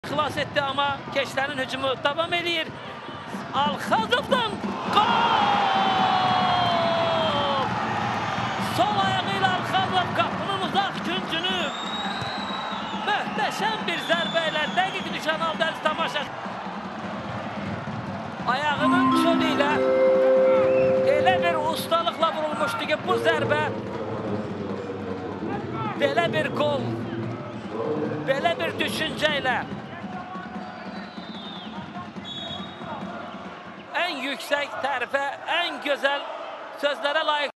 Xilas etdi, amma Keçlərin hücumu davam edir. Alxazovdan qol! Sol ayağı ilə Alxazov qapının uzaq küncünü möhtəşəm bir zərbə ilə dəqiq düşən Aldəniz tamaşaçısı ayağının çölü ilə elə bir ustalıqla vurulmuşdu ki, bu zərbə belə bir qol, belə bir düşüncə ilə ən yüksək tərifə, ən gözəl sözlərə layiq.